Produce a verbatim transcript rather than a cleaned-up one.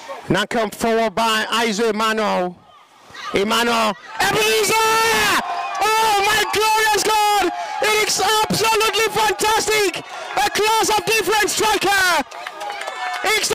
Now come forward by Isaac Emmanuel. Emmanuel. Ebenezer! Oh my glorious God! It is absolutely fantastic! A class of different striker! It's